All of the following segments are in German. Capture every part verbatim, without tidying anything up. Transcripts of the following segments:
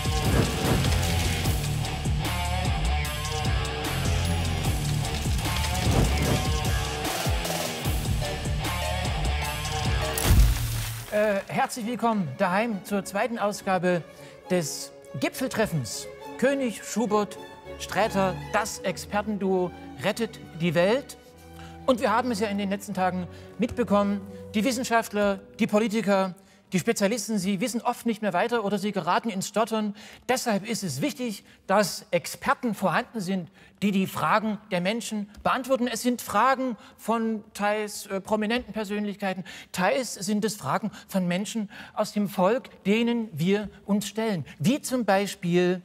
Äh, herzlich willkommen daheim zur zweiten Ausgabe des Gipfeltreffens. König, Schubert, Sträter, das Expertenduo rettet die Welt. Und wir haben es ja in den letzten Tagen mitbekommen, die Wissenschaftler, die Politiker, die Spezialisten, sie wissen oft nicht mehr weiter oder sie geraten ins Stottern. Deshalb ist es wichtig, dass Experten vorhanden sind, die die Fragen der Menschen beantworten. Es sind Fragen von teils äh, prominenten Persönlichkeiten, teils sind es Fragen von Menschen aus dem Volk, denen wir uns stellen. Wie zum Beispiel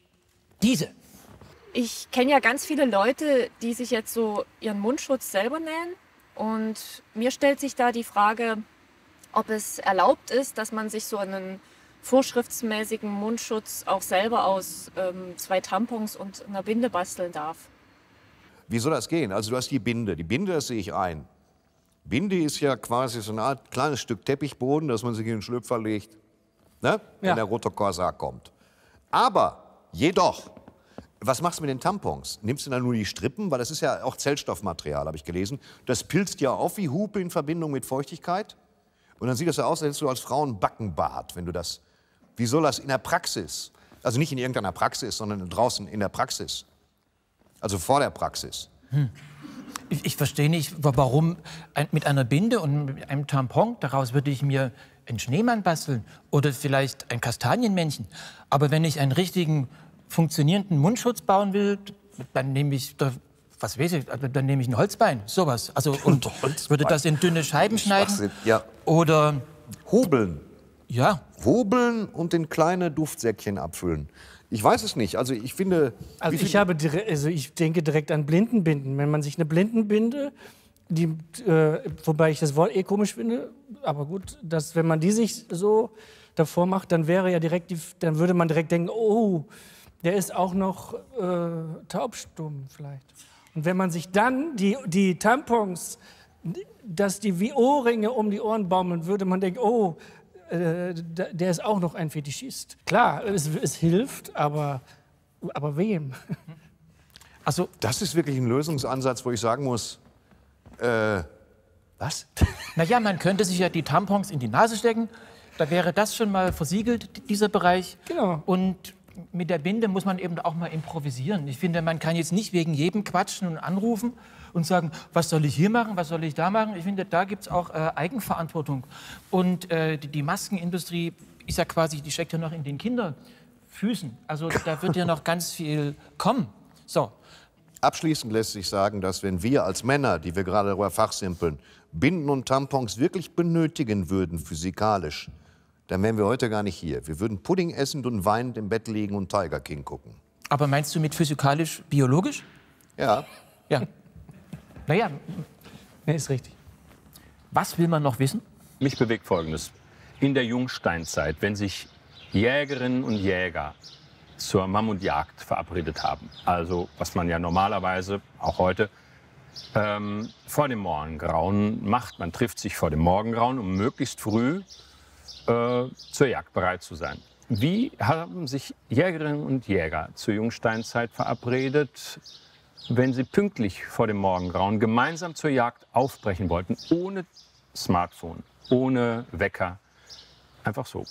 diese. Ich kenne ja ganz viele Leute, die sich jetzt so ihren Mundschutz selber nähen. Und mir stellt sich da die Frage, ob es erlaubt ist, dass man sich so einen vorschriftsmäßigen Mundschutz auch selber aus ähm, zwei Tampons und einer Binde basteln darf. Wie soll das gehen? Also du hast die Binde. Die Binde, das sehe ich ein. Binde ist ja quasi so eine Art kleines Stück Teppichboden, das man sich in den Schlüpfer legt, ne? Wenn Ja. der rote Korsar kommt. Aber jedoch, was machst du mit den Tampons? Nimmst du dann nur die Strippen? Weil das ist ja auch Zellstoffmaterial, habe ich gelesen. Das pilzt ja auf wie Hupe in Verbindung mit Feuchtigkeit. Und dann sieht das ja aus, als hättest du als Frau einen Backenbart, wenn du das... Wie soll das in der Praxis? Also nicht in irgendeiner Praxis, sondern draußen in der Praxis. Also vor der Praxis. Hm. Ich, ich verstehe nicht, warum ein, mit einer Binde und mit einem Tampon, daraus würde ich mir einen Schneemann basteln oder vielleicht ein Kastanienmännchen. Aber wenn ich einen richtigen, funktionierenden Mundschutz bauen will, dann nehme ich... Da, was weiß ich, dann nehme ich ein Holzbein, sowas. Also, und würde das in dünne Scheiben schneiden. Ja. Oder hobeln. Ja. Hobeln und in kleine Duftsäckchen abfüllen. Ich weiß es nicht. Also ich finde... Also ich, habe, also ich denke direkt an Blindenbinden. Wenn man sich eine Blindenbinde, die, äh, wobei ich das Wort eh komisch finde, aber gut, dass, wenn man die sich so davor macht, dann wäre ja direkt die, dann würde man direkt denken, oh, der ist auch noch äh, taubstumm vielleicht. Und wenn man sich dann die, die Tampons, dass die wie Ohrringe um die Ohren baumeln, würde man denken, oh, äh, der ist auch noch ein Fetischist. Klar, es, es hilft, aber, aber wem? Also, das ist wirklich ein Lösungsansatz, wo ich sagen muss, äh, was? Naja, man könnte sich ja die Tampons in die Nase stecken, da wäre das schon mal versiegelt, dieser Bereich. Genau. Und mit der Binde muss man eben auch mal improvisieren. Ich finde, man kann jetzt nicht wegen jedem quatschen und anrufen und sagen, was soll ich hier machen, was soll ich da machen. Ich finde, da gibt es auch äh, Eigenverantwortung. Und äh, die, die Maskenindustrie ist ja quasi, die steckt ja noch in den Kinderfüßen. Also da wird ja noch ganz viel kommen. So. Abschließend lässt sich sagen, dass wenn wir als Männer, die wir gerade darüber fachsimpeln, Binden und Tampons wirklich benötigen würden, physikalisch, dann wären wir heute gar nicht hier. Wir würden Pudding essen und weinend im Bett liegen und Tiger King gucken. Aber meinst du mit physikalisch biologisch? Ja. Ja. Naja. Nee, ist richtig. Was will man noch wissen? Mich bewegt Folgendes. In der Jungsteinzeit, wenn sich Jägerinnen und Jäger zur Mammutjagd verabredet haben, also was man ja normalerweise, auch heute, ähm, vor dem Morgengrauen macht, man trifft sich vor dem Morgengrauen, um möglichst früh Äh, zur Jagd bereit zu sein. Wie haben sich Jägerinnen und Jäger zur Jungsteinzeit verabredet, wenn sie pünktlich vor dem Morgengrauen gemeinsam zur Jagd aufbrechen wollten, ohne Smartphone, ohne Wecker, einfach so?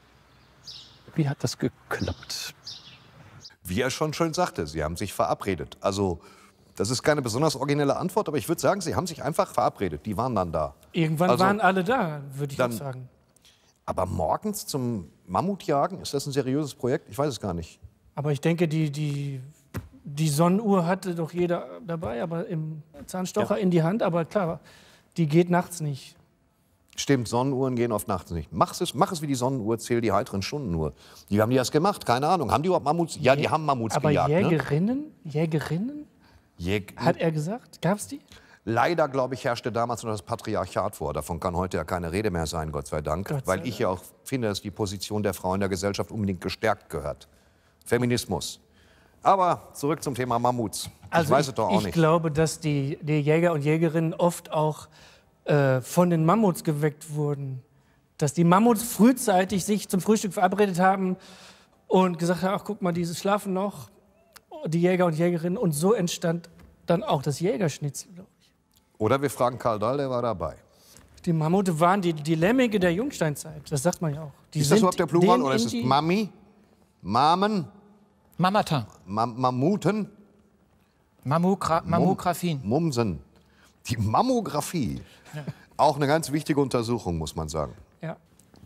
Wie hat das geklappt? Wie er schon schön sagte, sie haben sich verabredet. Also, das ist keine besonders originelle Antwort, aber ich würde sagen, sie haben sich einfach verabredet. Die waren dann da. Irgendwann also, waren alle da, würde ich dann, auch sagen. Aber morgens zum Mammutjagen, ist das ein seriöses Projekt? Ich weiß es gar nicht. Aber ich denke, die, die, die Sonnenuhr hatte doch jeder dabei, aber im Zahnstocher ja. in die Hand. Aber klar, die geht nachts nicht. Stimmt, Sonnenuhren gehen oft nachts nicht. Mach es, mach es wie die Sonnenuhr, zähl die heiteren Stunden nur. Wie haben die das gemacht? Keine Ahnung. Haben die überhaupt Mammuts? Ja, die haben Mammuts aber gejagt. Aber Jägerinnen? Ne? Jägerinnen? Jäg Hat er gesagt? Gab's die? Leider, glaube ich, herrschte damals noch das Patriarchat vor. Davon kann heute ja keine Rede mehr sein, Gott sei Dank. Gott sei weil Dank. ich ja auch finde, dass die Position der Frau in der Gesellschaft unbedingt gestärkt gehört. Feminismus. Aber zurück zum Thema Mammuts. Also ich weiß ich, es doch auch ich nicht. Ich glaube, dass die, die Jäger und Jägerinnen oft auch äh, von den Mammuts geweckt wurden. Dass die Mammuts frühzeitig sich zum Frühstück verabredet haben und gesagt haben, ach guck mal, diese schlafen noch, die Jäger und Jägerinnen. Und so entstand dann auch das Jägerschnitzel, glaube ich. Oder wir fragen Karl Dahl, der war dabei. Die Mammute waren die, die Lemminge der Jungsteinzeit, das sagt man ja auch. Die Ist das sind überhaupt der Plural dem oder ist in es die- Mami, Mamen, Mamata, Ma Mammuten, Mammogra Mammographien. Mumsen? Die Mammographie. Auch eine ganz wichtige Untersuchung, muss man sagen. Ja.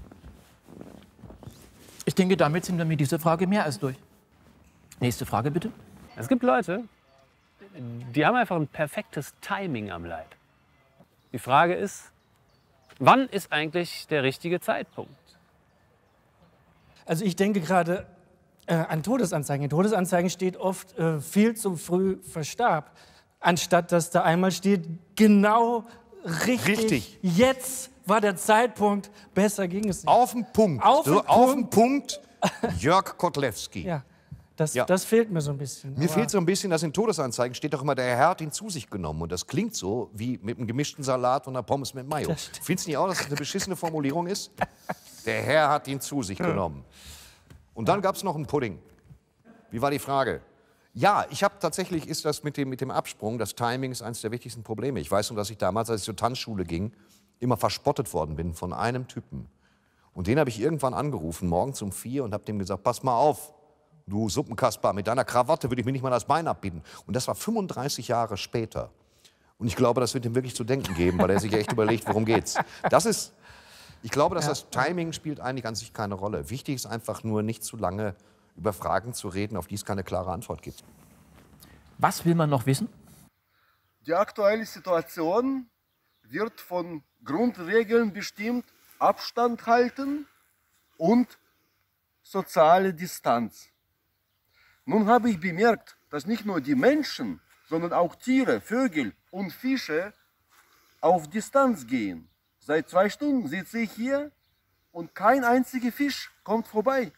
Ich denke, damit sind wir mit dieser Frage mehr als durch. Nächste Frage bitte. Es gibt Leute, die haben einfach ein perfektes Timing am Leib. Die Frage ist, wann ist eigentlich der richtige Zeitpunkt? Also ich denke gerade äh, an Todesanzeigen. In Todesanzeigen steht oft, äh, viel zu früh verstarb. Anstatt dass da einmal steht, genau richtig, Richtig. jetzt war der Zeitpunkt, besser ging es nicht. Auf den Punkt. Auf den so, auf Punkt. den Punkt. Jörg Kotlewski. Ja, das, Ja. das fehlt mir so ein bisschen. Mir Aber fehlt so ein bisschen, dass in Todesanzeigen steht doch immer, der Herr hat ihn zu sich genommen. Und das klingt so wie mit einem gemischten Salat und einer Pommes mit Mayo. Das stimmt. Findest du nicht auch, dass das eine beschissene Formulierung ist? Der Herr hat ihn zu sich genommen. Und dann gab es noch einen Pudding. Wie war die Frage? Ja, ich habe tatsächlich, ist das mit dem, mit dem Absprung, das Timing ist eines der wichtigsten Probleme. Ich weiß nur, dass ich damals, als ich zur Tanzschule ging, immer verspottet worden bin von einem Typen. Und den habe ich irgendwann angerufen, morgens um vier, und habe dem gesagt, pass mal auf, du Suppenkasper, mit deiner Krawatte würde ich mir nicht mal das Bein abbieten. Und das war fünfunddreißig Jahre später. Und ich glaube, das wird ihm wirklich zu denken geben, weil er sich echt überlegt, worum geht's. Das ist, ich glaube, dass das Timing spielt eigentlich an sich keine Rolle. Wichtig ist einfach nur, nicht zu lange über Fragen zu reden, auf die es keine klare Antwort gibt. Was will man noch wissen? Die aktuelle Situation wird von Grundregeln bestimmt: Abstand halten und soziale Distanz. Nun habe ich bemerkt, dass nicht nur die Menschen, sondern auch Tiere, Vögel und Fische auf Distanz gehen. Seit zwei Stunden sitze ich hier und kein einziger Fisch kommt vorbei.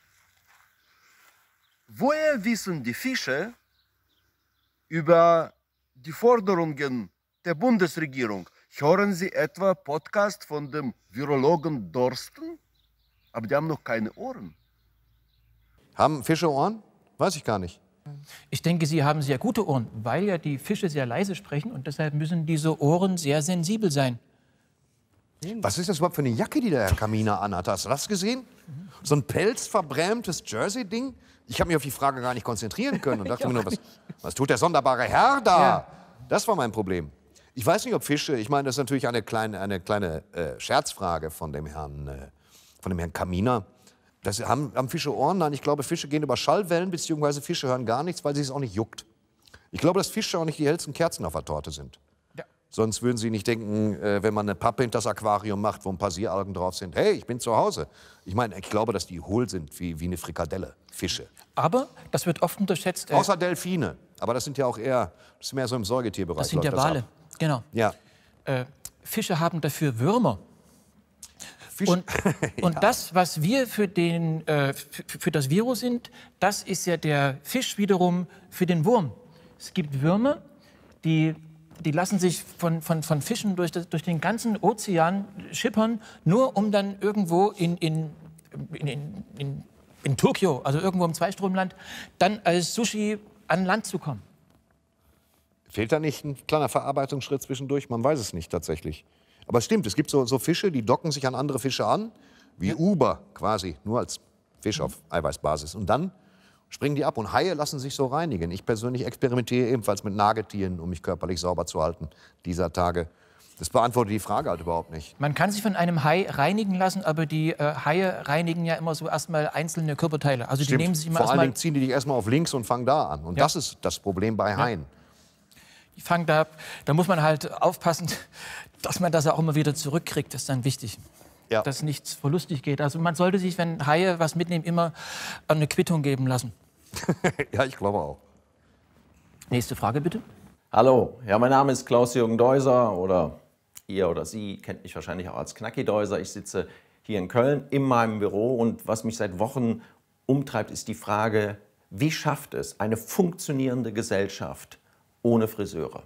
Woher wissen die Fische über die Forderungen der Bundesregierung? Hören Sie etwa Podcast von dem Virologen Dorsten? Aber die haben noch keine Ohren. Haben Fische Ohren? Weiß ich gar nicht. Ich denke, Sie haben sehr gute Ohren, weil ja die Fische sehr leise sprechen und deshalb müssen diese Ohren sehr sensibel sein. Was ist das überhaupt für eine Jacke, die der Herr Kaminer anhat? Hast du das gesehen? So ein pelzverbrämtes Jersey-Ding? Ich habe mich auf die Frage gar nicht konzentrieren können und dachte mir nur, was, was tut der sonderbare Herr da? Ja. Das war mein Problem. Ich weiß nicht, ob Fische, ich meine, das ist natürlich eine kleine, eine kleine äh, Scherzfrage von dem Herrn, äh, von dem Herrn Kaminer. Das, haben, haben Fische Ohren? Nein, ich glaube, Fische gehen über Schallwellen, beziehungsweise Fische hören gar nichts, weil sie es auch nicht juckt. Ich glaube, dass Fische auch nicht die hellsten Kerzen auf der Torte sind. Ja. Sonst würden sie nicht denken, äh, wenn man eine Pappe in das Aquarium macht, wo ein paar Seealgen drauf sind, hey, ich bin zu Hause. Ich meine, ich glaube, dass die hohl sind, wie, wie eine Frikadelle, Fische. Aber das wird oft unterschätzt. Äh, Außer Delfine. Aber das sind ja auch eher, das ist mehr so im Säugetierbereich. das sind ja läuft Wale. ab. Genau. Ja. Äh, Fische haben dafür Würmer. Fisch- Und, und das, was wir für, den, äh, für, für das Virus sind, das ist ja der Fisch wiederum für den Wurm. Es gibt Würmer, die, die lassen sich von, von, von Fischen durch, das, durch den ganzen Ozean schippern, nur um dann irgendwo in, in, in, in, in, in Tokio, also irgendwo im Zweistromland, dann als Sushi an Land zu kommen. Fehlt da nicht ein kleiner Verarbeitungsschritt zwischendurch? Man weiß es nicht tatsächlich. Aber es stimmt, es gibt so, so Fische, die docken sich an andere Fische an, wie Uber quasi, nur als Fisch auf Eiweißbasis. Und dann springen die ab und Haie lassen sich so reinigen. Ich persönlich experimentiere ebenfalls mit Nagetieren, um mich körperlich sauber zu halten dieser Tage. Das beantwortet die Frage halt überhaupt nicht. Man kann sich von einem Hai reinigen lassen, aber die äh, Haie reinigen ja immer so erstmal einzelne Körperteile. Also die Stimmt. nehmen sich immer Vor allen erstmal, Dingen ziehen die dich erstmal auf links und fangen da an. Und Ja. das ist das Problem bei Haien. die fangen da, da muss man halt aufpassen, dass man das auch immer wieder zurückkriegt. Das ist dann wichtig, Ja. dass nichts verlustig geht. Also man sollte sich, wenn Haie was mitnehmen, immer eine Quittung geben lassen. Ja, ich glaube auch. Nächste Frage bitte. Hallo, ja, mein Name ist Klaus-Jürgen Deuser oder ihr oder Sie kennt mich wahrscheinlich auch als Knacki Deuser. Ich sitze hier in Köln in meinem Büro und was mich seit Wochen umtreibt, ist die Frage, wie schafft es eine funktionierende Gesellschaft ohne Friseure?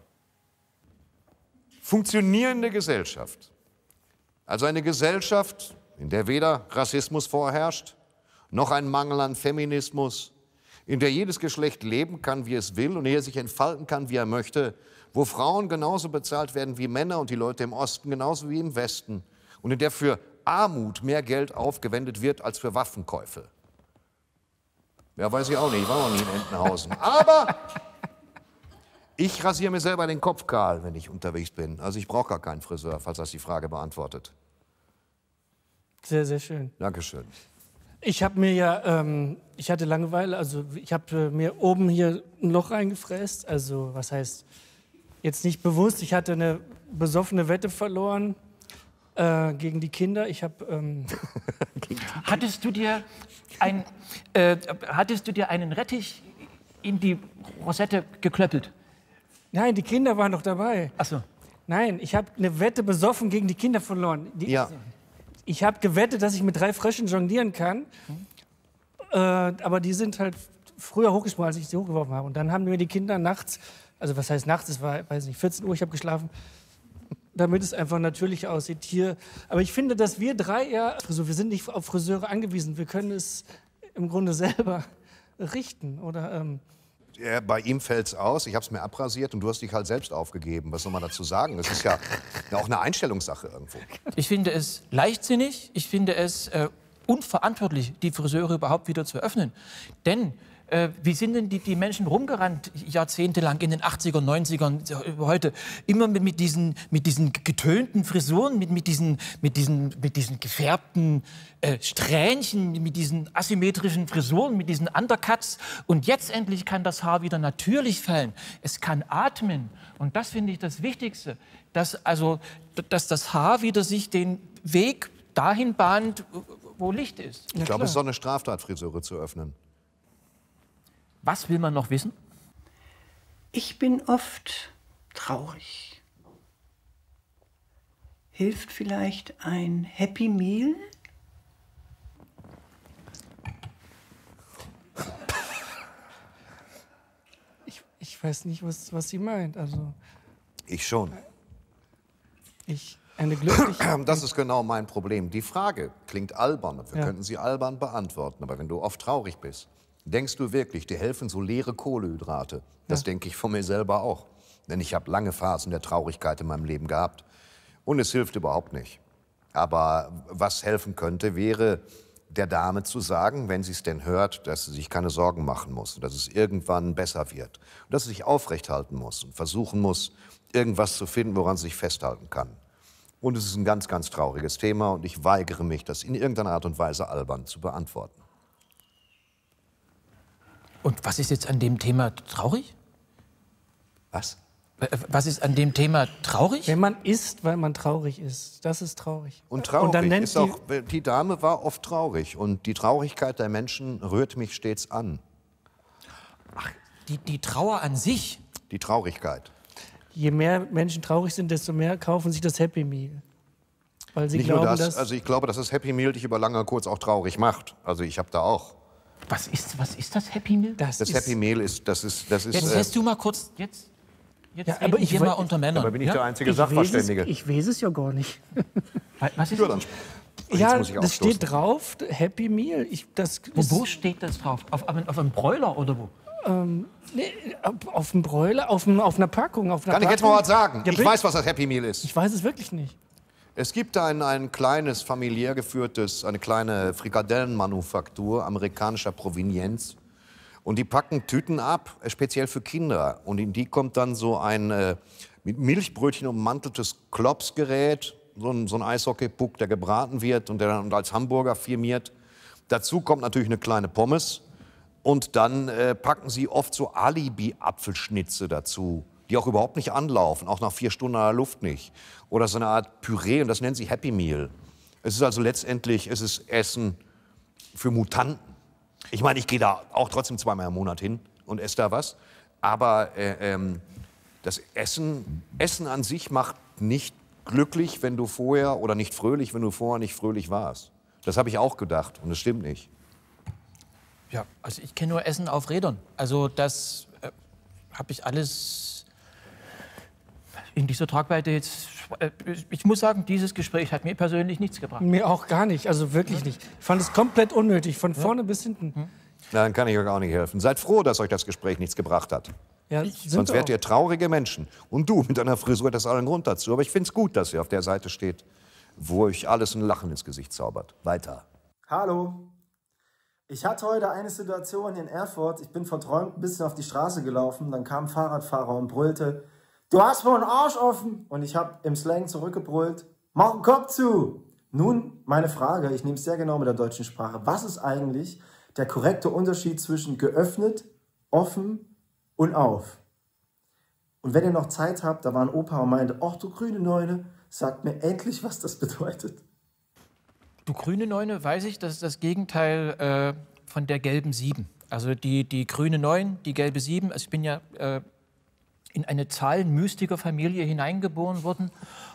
Funktionierende Gesellschaft. Also eine Gesellschaft, in der weder Rassismus vorherrscht, noch ein Mangel an Feminismus, in der jedes Geschlecht leben kann, wie es will und er sich entfalten kann, wie er möchte, wo Frauen genauso bezahlt werden wie Männer und die Leute im Osten genauso wie im Westen und in der für Armut mehr Geld aufgewendet wird als für Waffenkäufe. Ja, weiß ich auch nicht, ich war noch nie in Entenhausen. Aber ich rasiere mir selber den Kopf kahl, wenn ich unterwegs bin. Also ich brauche gar keinen Friseur, falls das die Frage beantwortet. Sehr, sehr schön. Dankeschön. Ich habe mir ja, ähm, ich hatte Langeweile, also ich habe äh, mir oben hier ein Loch reingefräst. Also was heißt, jetzt nicht bewusst, ich hatte eine besoffene Wette verloren äh, gegen die Kinder. Ich habe... Ähm, hattest du dir ein, äh, hattest du dir einen Rettich in die Rosette geklöppelt? Nein, die Kinder waren doch dabei. Ach so. Nein, ich habe eine Wette besoffen gegen die Kinder verloren. Die, Ja. Ich habe gewettet, dass ich mit drei Fröschen jonglieren kann. Mhm. Äh, aber die sind halt früher hochgesprungen, als ich sie hochgeworfen habe. Und dann haben mir die Kinder nachts, also was heißt nachts, es war, weiß nicht, vierzehn Uhr, ich habe geschlafen, damit es einfach natürlich aussieht hier. Aber ich finde, dass wir drei ja, also wir sind nicht auf Friseure angewiesen, wir können es im Grunde selber richten, oder? Ähm, Ja, bei ihm fällt's aus, ich habe es mir abrasiert und du hast dich halt selbst aufgegeben. Was soll man dazu sagen? Das ist ja, ja auch eine Einstellungssache irgendwo. Ich finde es leichtsinnig, ich finde es äh, unverantwortlich, die Friseure überhaupt wieder zu öffnen. Denn äh, wie sind denn die, die Menschen rumgerannt, jahrzehntelang in den achtzigern, neunzigern, heute, immer mit, mit, diesen, mit diesen getönten Frisuren, mit, mit, diesen, mit, diesen, mit diesen gefärbten äh, Strähnchen, mit diesen asymmetrischen Frisuren, mit diesen Undercuts. Und jetzt endlich kann das Haar wieder natürlich fallen. Es kann atmen. Und das finde ich das Wichtigste, dass, also, dass das Haar wieder sich den Weg dahin bahnt, wo Licht ist. Ich glaube, es ist doch eine Straftat, Friseure zu öffnen. Was will man noch wissen? Ich bin oft traurig. Hilft vielleicht ein Happy Meal? ich, ich weiß nicht, was, was sie meint. Also, Ich schon. ich, eine glückliche... Das ist genau mein Problem. Die Frage klingt albern und wir Ja. könnten sie albern beantworten. Aber wenn du oft traurig bist, denkst du wirklich, dir helfen so leere Kohlenhydrate? Das Ja. denke ich von mir selber auch. Denn ich habe lange Phasen der Traurigkeit in meinem Leben gehabt. Und es hilft überhaupt nicht. Aber was helfen könnte, wäre der Dame zu sagen, wenn sie es denn hört, dass sie sich keine Sorgen machen muss, dass es irgendwann besser wird. Und dass sie sich aufrechthalten muss und versuchen muss, irgendwas zu finden, woran sie sich festhalten kann. Und es ist ein ganz, ganz trauriges Thema und ich weigere mich, das in irgendeiner Art und Weise albern zu beantworten. Und was ist jetzt an dem Thema traurig? Was? Äh, Was ist an dem Thema traurig? Wenn man isst, weil man traurig ist, das ist traurig. Und traurig dann nennt ist auch, die Dame war oft traurig und die Traurigkeit der Menschen rührt mich stets an. Die, die Trauer an sich. Die Traurigkeit. Je mehr Menschen traurig sind, desto mehr kaufen sich das Happy Meal. Weil sie Nicht glauben, nur das, dass... also ich glaube, dass das Happy Meal dich über lange oder kurz auch traurig macht. Also ich habe da auch. Was ist, was ist das Happy Meal? das Das ist, Happy Meal ist, das ist, das ist. Jetzt äh, lässt du mal kurz, jetzt, jetzt Ja, reden aber ich wir woll- mal unter Männern. aber bin ich ja? der einzige ich weiß, es, Sachverständige? ich weiß es ja gar nicht. Was ist Ja, dann, Jetzt Ja, muss ich das aufstoßen. steht drauf, Happy Meal. Ich, das, Wo, das, wo steht das drauf? Auf, auf, auf einem Bräuler oder wo? nee, auf dem Bräuler, auf, dem, auf einer Packung. Auf einer Kann ich jetzt mal Packung. was sagen? Ja, Ich bitte. weiß, was das Happy Meal ist. Ich weiß es wirklich nicht. Es gibt ein, ein kleines, familiär geführtes, eine kleine Frikadellenmanufaktur amerikanischer Provenienz. Und die packen Tüten ab, äh, speziell für Kinder. Und in die kommt dann so ein äh, mit Milchbrötchen ummanteltes Klopsgerät, so ein, so ein Eishockeypuck, der gebraten wird und der dann als Hamburger firmiert. Dazu kommt natürlich eine kleine Pommes. Und dann äh, packen sie oft so Alibi-Apfelschnitze dazu, die auch überhaupt nicht anlaufen, auch nach vier Stunden in der Luft nicht. Oder so eine Art Püree, und das nennen sie Happy Meal. Es ist also letztendlich, es ist Essen für Mutanten. Ich meine, ich gehe da auch trotzdem zweimal im Monat hin und esse da was. Aber äh, ähm, das Essen, Essen an sich macht nicht glücklich, wenn du vorher, oder nicht fröhlich, wenn du vorher nicht fröhlich warst. Das habe ich auch gedacht und das stimmt nicht. Ja, also ich kenne nur Essen auf Rädern. Also das äh, habe ich alles in dieser Tragweite jetzt Ich muss sagen, dieses Gespräch hat mir persönlich nichts gebracht. Mir auch gar nicht, also wirklich nicht. Ich fand es komplett unnötig, von vorne bis hinten. Na, dann kann ich euch auch nicht helfen. Seid froh, dass euch das Gespräch nichts gebracht hat. Ja, Sonst wärt ihr traurige Menschen. Und du mit deiner Frisur, das ist allen Grund dazu. Aber ich finde es gut, dass ihr auf der Seite steht, wo euch alles ein Lachen ins Gesicht zaubert. Weiter. Hallo. Ich hatte heute eine Situation in Erfurt. Ich bin verträumt ein bisschen auf die Straße gelaufen. Dann kam ein Fahrradfahrer und brüllte: Du hast wohl einen Arsch offen. Und ich habe im Slang zurückgebrüllt: Mach den Kopf zu. Nun, meine Frage, ich nehme es sehr genau mit der deutschen Sprache. Was ist eigentlich der korrekte Unterschied zwischen geöffnet, offen und auf? Und wenn ihr noch Zeit habt, da war ein Opa und meinte: Ach du grüne Neune, sagt mir endlich, was das bedeutet. Du grüne Neune, weiß ich, das ist das Gegenteil äh, von der gelben Sieben. Also die, die grüne Neun, die gelbe Sieben. Also ich bin ja äh, in eine Zahlenmystiker-Familie hineingeboren worden.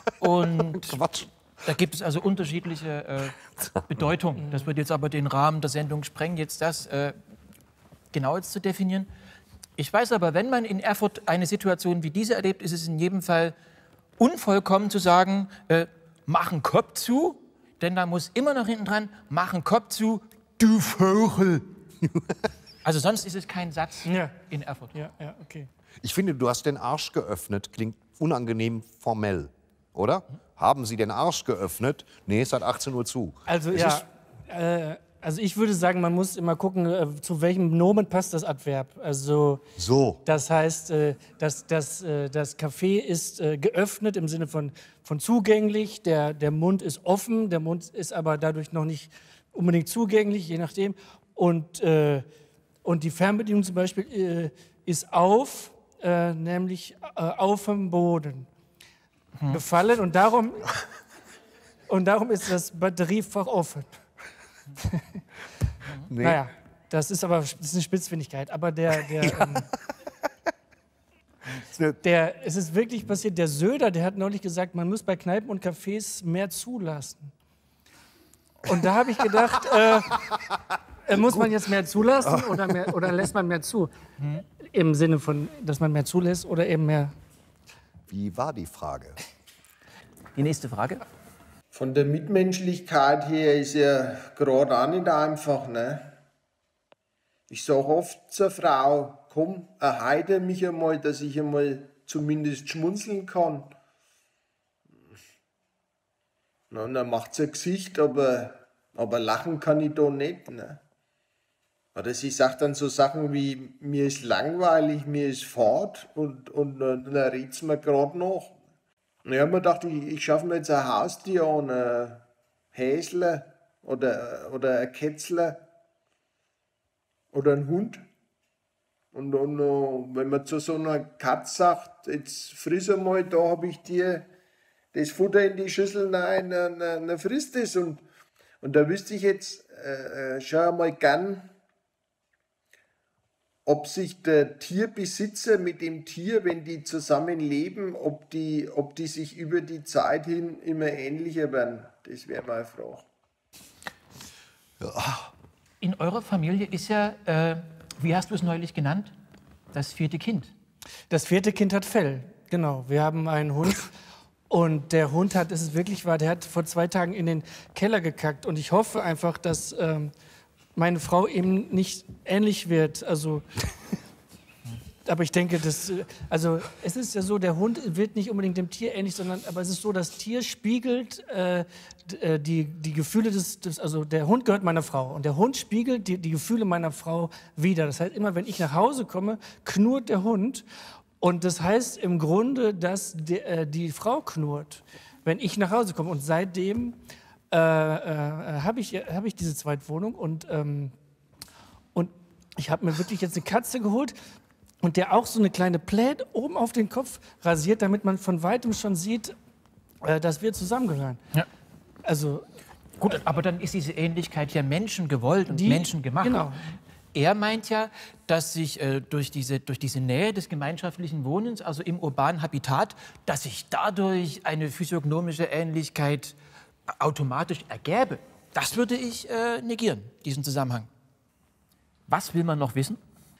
Und Quatsch. Da gibt es also unterschiedliche äh, Bedeutungen. Das wird jetzt aber den Rahmen der Sendung sprengen, jetzt das äh, genau jetzt zu definieren. Ich weiß aber, wenn man in Erfurt eine Situation wie diese erlebt, ist es in jedem Fall unvollkommen zu sagen, äh, mach einen Kopf zu, denn da muss immer noch hinten dran, mach einen Kopf zu, du Vogel. Also sonst ist es kein Satz Ja. in Erfurt. Ja, ja, okay. Ich finde, du hast den Arsch geöffnet, klingt unangenehm formell, oder? Haben Sie den Arsch geöffnet? Nee, es hat achtzehn Uhr zu. Also Es ja, ist- äh, also ich würde sagen, man muss immer gucken, äh, zu welchem Nomen passt das Adverb. Also So. das heißt, äh, das, das, äh, das Café ist äh, geöffnet im Sinne von, von zugänglich, der, der Mund ist offen, der Mund ist aber dadurch noch nicht unbedingt zugänglich, je nachdem. Und, äh, und die Fernbedienung zum Beispiel äh, ist auf, äh, nämlich äh, auf dem Boden gefallen und darum, und darum ist das Batteriefach offen. Nee. Naja, das ist aber das ist eine Spitzfindigkeit. Aber der, der, ähm, der, es ist wirklich passiert, der Söder, der hat neulich gesagt, man muss bei Kneipen und Cafés mehr zulassen. Und da habe ich gedacht, äh, äh, muss man jetzt mehr zulassen oder, mehr, oder lässt man mehr zu? Im Sinne von, dass man mehr zulässt oder eben mehr. Wie war die Frage? Die nächste Frage. Von der Mitmenschlichkeit her ist ja gerade auch nicht einfach, ne? Ich sage oft zur Frau, komm, erheiter mich einmal, dass ich einmal zumindest schmunzeln kann. Na, und dann macht sie ein Gesicht, aber, aber lachen kann ich da nicht, ne? Oder sie sagt dann so Sachen wie, mir ist langweilig, mir ist fad und, und, und dann redet sie mir gerade noch. Ja, man dachte, ich, ich schaffe mir jetzt ein Haustier an, ein Häsler oder, oder ein Kätzler oder ein Hund. Und, und uh, wenn man zu so einer Katze sagt, jetzt friss einmal, da habe ich dir das Futter in die Schüssel rein, dann, dann, dann frisst es. Und, und da wüsste ich jetzt äh, äh, schon einmal gern, ob sich der Tierbesitzer mit dem Tier, wenn die zusammen leben, ob die, ob die sich über die Zeit hin immer ähnlicher werden. Das wäre meine Frage. In eurer Familie ist ja, äh, wie hast du es neulich genannt, das vierte Kind. Das vierte Kind hat Fell, genau. Wir haben einen Hund und der Hund hat, es ist wirklich wahr, der hat vor zwei Tagen in den Keller gekackt. Und ich hoffe einfach, dass ähm, meine Frau eben nicht ähnlich wird. Also, aber ich denke, dass, also es ist ja so, der Hund wird nicht unbedingt dem Tier ähnlich, sondern aber es ist so, das Tier spiegelt äh, die, die Gefühle des, des, also der Hund gehört meiner Frau und der Hund spiegelt die, die Gefühle meiner Frau wider. Das heißt, immer wenn ich nach Hause komme, knurrt der Hund und das heißt im Grunde, dass die, äh, die Frau knurrt, wenn ich nach Hause komme. Und seitdem äh, äh, habe ich, hab ich diese Zweitwohnung und, ähm, und ich habe mir wirklich jetzt eine Katze geholt. Und der auch so eine kleine Pläne oben auf den Kopf rasiert, damit man von Weitem schon sieht, äh, dass wir zusammengehören. Ja. Also, gut, aber dann ist diese Ähnlichkeit ja menschengewollt und Die- menschengemacht. genau. Er meint ja, dass sich äh, durch, diese, durch diese Nähe des gemeinschaftlichen Wohnens, also im urbanen Habitat, dass sich dadurch eine physiognomische Ähnlichkeit automatisch ergäbe. Das würde ich äh, negieren, diesen Zusammenhang. Was will man noch wissen?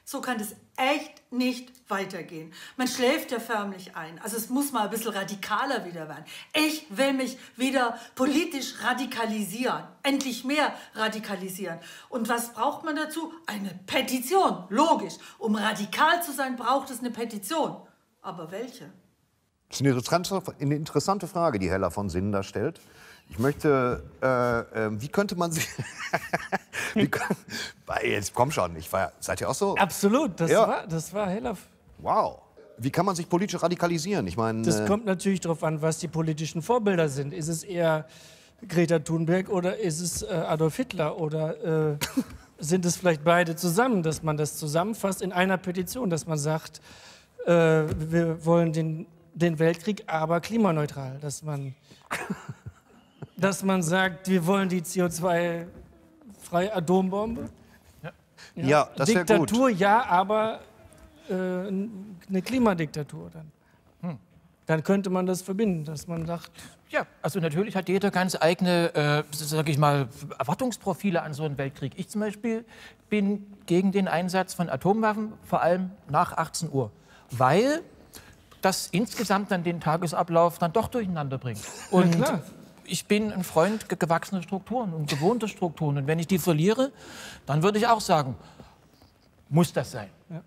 So kann es echt nicht weitergehen. Man schläft ja förmlich ein. Also es muss mal ein bisschen radikaler wieder werden. Ich will mich wieder politisch radikalisieren. Endlich mehr radikalisieren. Und was braucht man dazu? Eine Petition. Logisch. Um radikal zu sein, braucht es eine Petition. Aber welche? Das ist eine interessante, eine interessante Frage, die Hella von Sinnen da stellt. Ich möchte, äh, äh, wie könnte man sich, wie, jetzt komm schon, ich war, seid ihr auch so? Absolut, das, Ja. war, das war Hella. Wow. Wie kann man sich politisch radikalisieren? Ich meine, Das äh, kommt natürlich darauf an, was die politischen Vorbilder sind. Ist es eher Greta Thunberg oder ist es äh, Adolf Hitler? Oder äh, sind es vielleicht beide zusammen, dass man das zusammenfasst in einer Petition, dass man sagt, äh, wir wollen den, den Weltkrieg, aber klimaneutral. Dass man, dass man sagt, wir wollen die C O zwei freie Atombombe. Ja, ja das wäre gut. Diktatur, ja, aber äh, eine Klimadiktatur dann. Hm. Dann könnte man das verbinden, dass man sagt... Ja, also natürlich hat jeder ganz eigene, äh, sag ich mal, Erwartungsprofile an so einen Weltkrieg. Ich zum Beispiel bin gegen den Einsatz von Atomwaffen, vor allem nach achtzehn Uhr, weil das insgesamt dann den Tagesablauf dann doch durcheinander bringt. Und Na klar. ich bin ein Freund ge- gewachsener Strukturen und gewohnter Strukturen. Und wenn ich die verliere, dann würde ich auch sagen, muss das sein. Ja.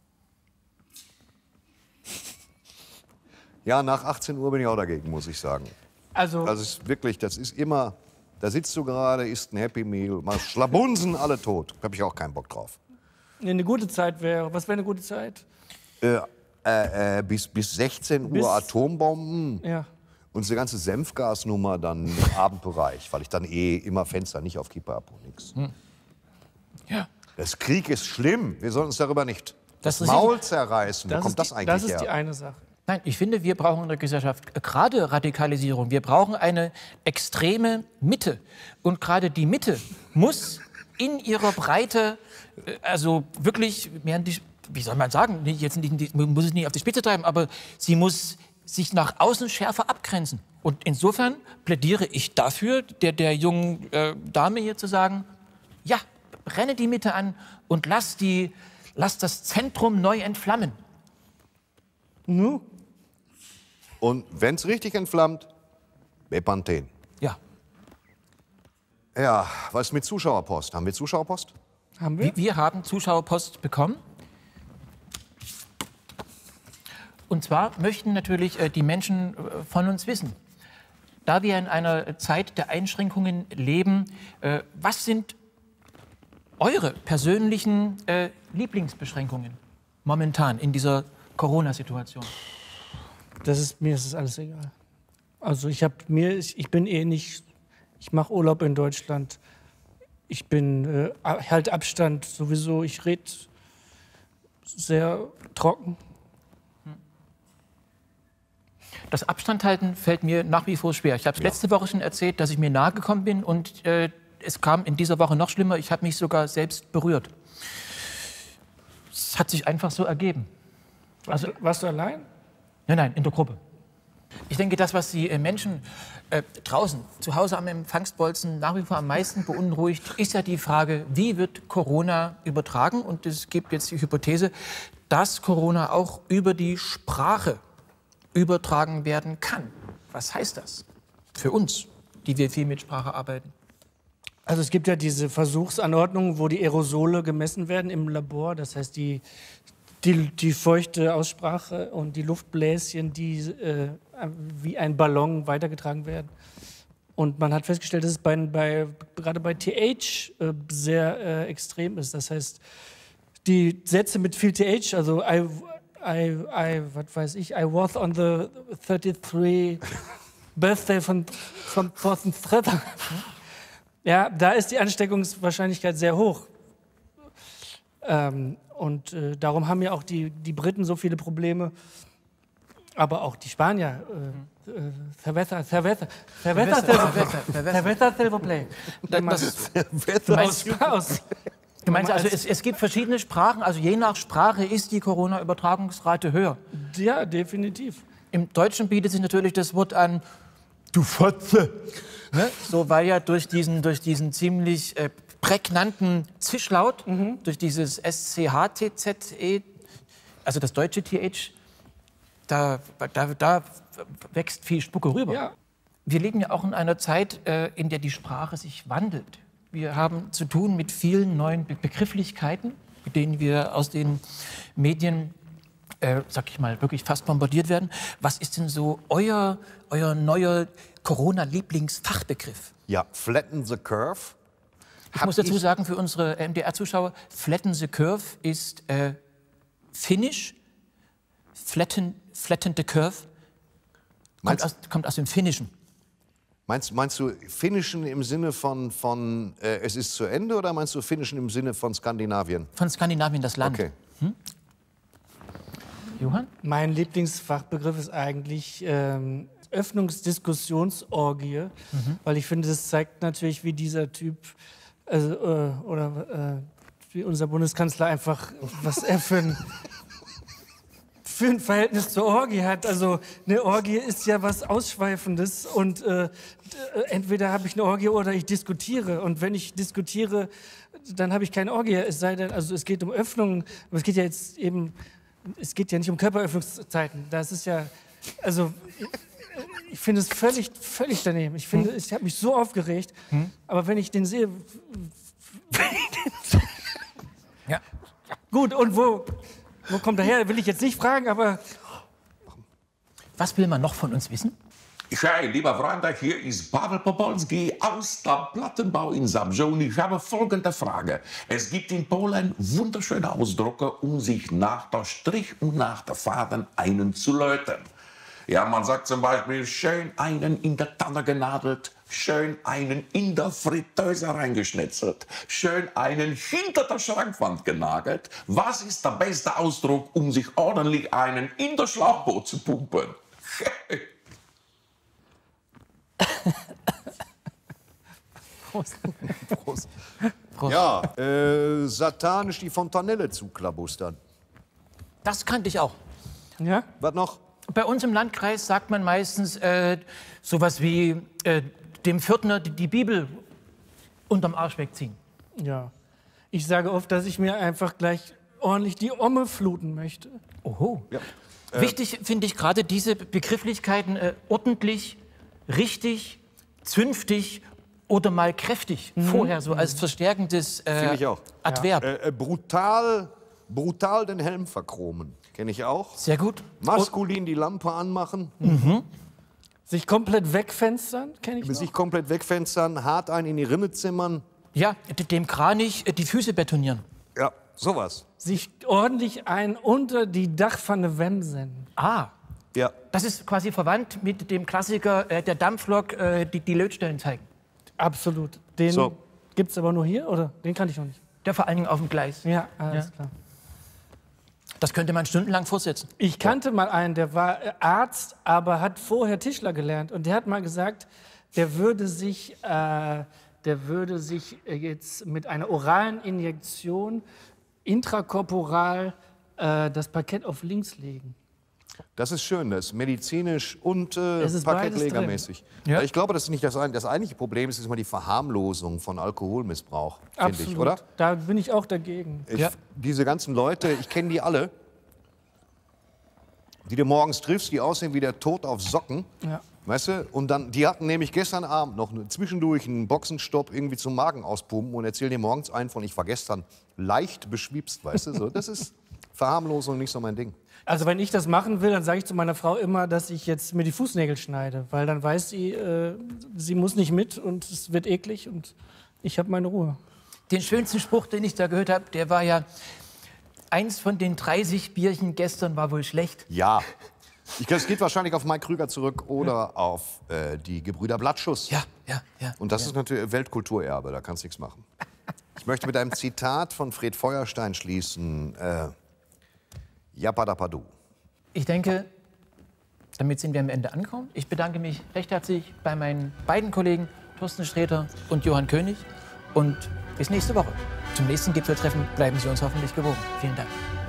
Ja, nach achtzehn Uhr bin ich auch dagegen, muss ich sagen. Also, Das ist wirklich, das ist immer, da sitzt du gerade, isst ein Happy Meal, machst Schlabunsen, alle tot. Da habe ich auch keinen Bock drauf. eine gute Zeit wäre... Was wäre eine gute Zeit? Äh, äh, äh, bis, bis sechzehn Uhr Bis- Atombomben Ja. und diese ganze Senfgasnummer dann im Abendbereich, weil ich dann eh immer Fenster nicht auf Kippe habe und nix. Hm. Ja. Das Krieg ist schlimm, wir sollen uns darüber nicht das, Das ist Maul richtig. zerreißen. Wo Das kommt ist das die, eigentlich das ist her? die eine Sache. Nein, ich finde, wir brauchen in der Gesellschaft äh, gerade Radikalisierung. Wir brauchen eine extreme Mitte. Und gerade die Mitte muss in ihrer Breite, äh, also wirklich, mehr an die, wie soll man sagen, nicht, jetzt nicht, nicht, muss es nicht auf die Spitze treiben, aber sie muss sich nach außen schärfer abgrenzen. Und insofern plädiere ich dafür, der, der jungen äh, Dame hier zu sagen, ja, brenne die Mitte an und lass, die, lass das Zentrum neu entflammen. Nu? Und wenn es richtig entflammt, Bepanthen. Ja. Ja, was ist mit Zuschauerpost? Haben wir Zuschauerpost? Haben Wir, wir haben Zuschauerpost bekommen. Und zwar möchten natürlich äh, die Menschen äh, von uns wissen, da wir in einer Zeit der Einschränkungen leben, äh, was sind eure persönlichen äh, Lieblingsbeschränkungen momentan in dieser Corona-Situation? Das ist, mir ist das alles egal. Also ich habe mir, ich, ich bin eh nicht, ich mache Urlaub in Deutschland. Ich bin äh, halt Abstand sowieso. Ich rede sehr trocken. Das Abstand halten fällt mir nach wie vor schwer. Ich habe es letzte Woche schon erzählt, dass ich mir nahe gekommen bin und äh, es kam in dieser Woche noch schlimmer. Ich habe mich sogar selbst berührt. Es hat sich einfach so ergeben. Also, warst du allein? Nein, nein, in der Gruppe. Ich denke, das, was die äh, Menschen äh, draußen, zu Hause am Empfangsbolzen nach wie vor am meisten beunruhigt, ist ja die Frage, wie wird Corona übertragen? Und es gibt jetzt die Hypothese, dass Corona auch über die Sprache übertragen werden kann. Was heißt das für uns, die wir viel mit Sprache arbeiten? Also es gibt ja diese Versuchsanordnungen, wo die Aerosole gemessen werden im Labor. Das heißt, die, die, die feuchte Aussprache und die Luftbläschen, die äh, wie ein Ballon weitergetragen werden. Und man hat festgestellt, dass es bei, bei, gerade bei T H äh, sehr äh, extrem ist. Das heißt, die Sätze mit viel T H, also I, I, I, was weiß ich, I was on the thirty-third birthday von, von Thorsten Sträter. Ja, da ist die Ansteckungswahrscheinlichkeit sehr hoch. Ähm, und äh, darum haben ja auch die, die Briten so viele Probleme, aber auch die Spanier. Äh, äh, Cerveza, Cerveza, Cerveza, Cerveza, Silver Play. Du meinst, Aus. du meinst also, es, es gibt verschiedene Sprachen, also je nach Sprache ist die Corona-Übertragungsrate höher. Ja, definitiv. Im Deutschen bietet sich natürlich das Wort an, du Fotze. Ne? So, weil ja durch diesen, durch diesen ziemlich äh, prägnanten Zischlaut mhm. durch dieses S C H T Z E, also das deutsche T H, da, da, da wächst viel Spucke rüber. Ja. Wir leben ja auch in einer Zeit, äh, in der die Sprache sich wandelt. Wir haben zu tun mit vielen neuen Be Begrifflichkeiten, mit denen wir aus den Medien, äh, sag ich mal, wirklich fast bombardiert werden. Was ist denn so euer, euer neuer Corona-Lieblingsfachbegriff? Ja, flatten the curve. Ich muss dazu sagen, für unsere M D R-Zuschauer, flatten the curve ist äh, Finnisch. Flatten, flatten the curve kommt aus, kommt aus dem Finnischen. Meinst, meinst du Finnischen im Sinne von, von äh, es ist zu Ende oder meinst du Finnischen im Sinne von Skandinavien? Von Skandinavien, das Land. Okay. Hm? Johann? Mein Lieblingsfachbegriff ist eigentlich ähm, Öffnungsdiskussionsorgie, mhm. weil ich finde, das zeigt natürlich, wie dieser Typ, also, äh, oder äh, wie unser Bundeskanzler einfach, was er für ein, für ein Verhältnis zur Orgie hat. Also eine Orgie ist ja was Ausschweifendes und äh, entweder habe ich eine Orgie oder ich diskutiere. Und wenn ich diskutiere, dann habe ich keine Orgie. Es sei denn, also es geht um Öffnungen, aber es geht ja jetzt eben, es geht ja nicht um Körperöffnungszeiten. Das ist ja, also ich, ich finde es völlig, völlig daneben. Ich finde, hm. ich habe mich so aufgeregt, hm. aber wenn ich den sehe, ja. Gut, und wo, wo kommt er her? Will ich jetzt nicht fragen, aber... Was will man noch von uns wissen? Hey, lieber Freunde, hier ist Pavel Popolski aus dem Plattenbau in Zabrze und ich habe folgende Frage. Es gibt in Polen wunderschöne Ausdrücke, um sich nach der Strich und nach der Faden einen zu läuten. Ja, man sagt zum Beispiel, schön einen in der Tanne genadelt, schön einen in der Fritteuse reingeschnitzelt, schön einen hinter der Schrankwand genagelt. Was ist der beste Ausdruck, um sich ordentlich einen in der Schlauchboot zu pumpen? Prost. Prost. Prost. Ja, äh, satanisch die Fontanelle zuklabustern. Das kannte ich auch. Ja? Was noch? Bei uns im Landkreis sagt man meistens äh, sowas wie äh, dem Pförtner die, die Bibel unterm Arsch wegziehen. Ja. Ich sage oft, dass ich mir einfach gleich ordentlich die Omme fluten möchte. Oho. Ja. Äh, Wichtig finde ich gerade diese Begrifflichkeiten äh, ordentlich, richtig, zünftig oder mal kräftig. Mhm. Vorher so als verstärkendes äh, ich auch. Adverb. Ja. Äh, brutal, brutal den Helm verchromen. Kenne ich auch. Sehr gut. Maskulin die Lampe anmachen. Mhm. Sich komplett wegfenstern, kenne ich noch. Sich komplett wegfenstern, hart einen in die Rinne zimmern. Ja, dem Kranich die Füße betonieren. Ja, sowas. Sich ordentlich ein unter die Dachpfanne wemsen. Ah. Ja. Das ist quasi verwandt mit dem Klassiker äh, der Dampflok, äh, die, die Lötstellen zeigen. Absolut. Den so. Gibt's aber nur hier, oder? Den kannte ich noch nicht. Der vor allen Dingen auf dem Gleis. Ja, alles ja. klar. Das könnte man stundenlang fortsetzen. Ich kannte mal einen, der war Arzt, aber hat vorher Tischler gelernt. Und der hat mal gesagt, der würde sich, äh, der würde sich jetzt mit einer oralen Injektion intrakorporal äh, das Parkett auf links legen. Das ist schön, das ist medizinisch und äh, Es ist parkettlegermäßig. Ja. Ja. Ich glaube, das ist nicht das, ein, das eigentliche Problem, ist immer die Verharmlosung von Alkoholmissbrauch, finde Absolut. ich, oder? Da bin ich auch dagegen. Ich, ja. Diese ganzen Leute, ich kenne die alle, die du morgens triffst, die aussehen wie der Tod auf Socken. Ja. Weißt du? Und dann, die hatten nämlich gestern Abend noch eine, zwischendurch einen Boxenstopp irgendwie zum Magen auspumpen und erzählen dir morgens einen von, ich war gestern leicht beschwipst, weißt du? So, das ist Verharmlosung nicht so mein Ding. Also wenn ich das machen will, dann sage ich zu meiner Frau immer, dass ich jetzt mir die Fußnägel schneide, weil dann weiß sie, äh, sie muss nicht mit und es wird eklig und ich habe meine Ruhe. Den schönsten Spruch, den ich da gehört habe, der war ja, eins von den dreißig Bierchen gestern war wohl schlecht. Ja. Ich glaube, es geht wahrscheinlich auf Mike Krüger zurück oder ja. auf äh, die Gebrüder Blattschuss. Ja, ja, ja. Und das ja. ist natürlich Weltkulturerbe, da kannst du nichts machen. Ich möchte mit einem Zitat von Fred Feuerstein schließen. Äh, Japadapadu. Ich denke, damit sind wir am Ende angekommen. Ich bedanke mich recht herzlich bei meinen beiden Kollegen Thorsten Sträter und Johann König. Und bis nächste Woche. Zum nächsten Gipfeltreffen bleiben Sie uns hoffentlich gewogen. Vielen Dank.